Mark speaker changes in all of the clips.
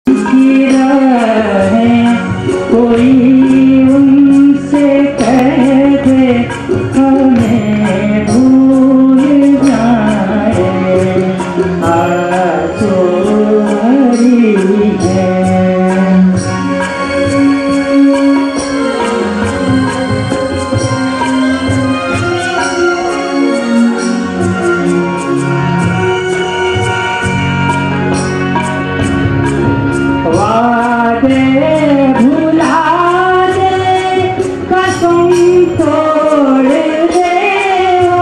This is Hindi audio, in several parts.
Speaker 1: की राहें कोई उनसे कह दे हमें भूल जाए, आंसू भरी है। वादे भुला दे, कसम तोड़ दे हो,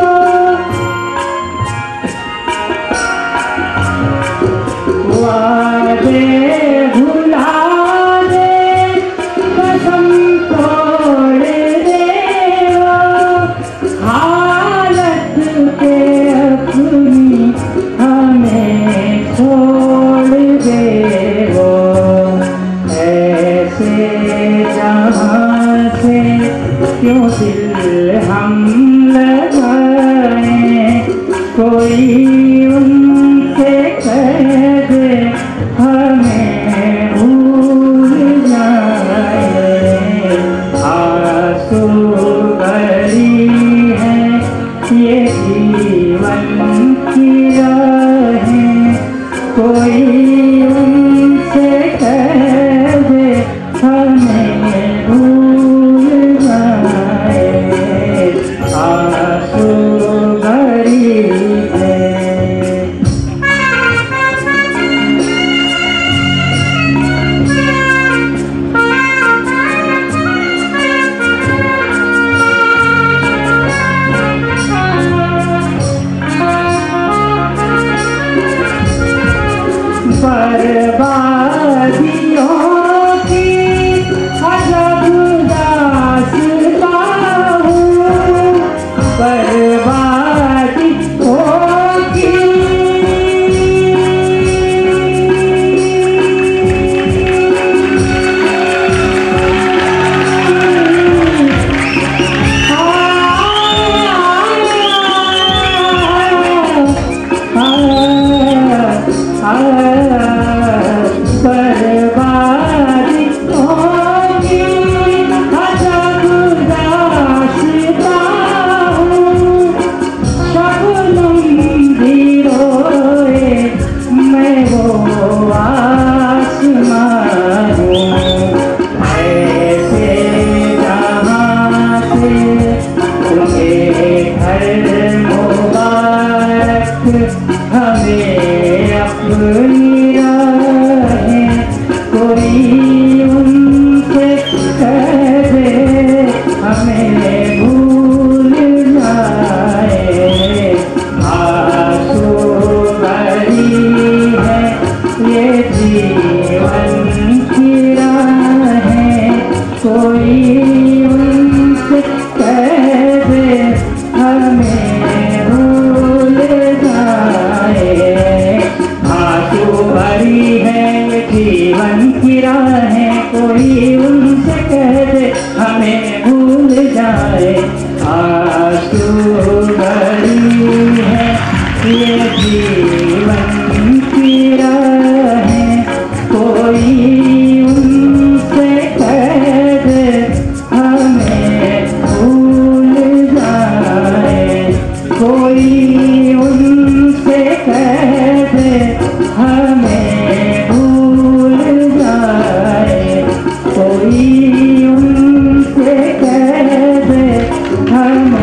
Speaker 1: वादे भुला दे, कसम तोड़ दे हो, हालत पे अपनी हमें छोड़ दे हो, ऐसे जहाँ से क्यों दिल हम लगाए, कोई उनसे कह दे हमें भूल जाए, आंसू भरी है ये जीवन की राहें, कोई उनसे कह दे हमें भूल जाए, आंसू भरी है। बर्बादियों की अजब दास्तां हूँ, बर्बादियों की हमें अपनी राहें कोई उनसे कह दे हमें भूल जाए, आंसू भरी है ये जीवन की राहें, कोई उनसे कह दे हमें भूल जाए, आंसू भरी है ये जीवन की राहें, कोई उनसे कह दे हमें भूल जाए, आंसू भरी है ये जीवन की राहें, कोई उनसे कह दे हमें भूल जाए, कोई उनसे कह दे हमें भूल जाए, कोई उनसे कह दे हमें